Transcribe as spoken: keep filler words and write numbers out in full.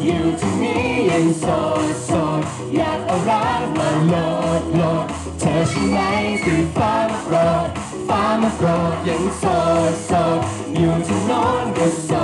อยู่ที่นี้ยังโสดโสดอยากเอารักมาโหลดโหลดเธอใช่ไหมสีฟ้ามาโปรดฟ้ามาโปรดยังโสดโสดอยู่ที่โน้นก็โส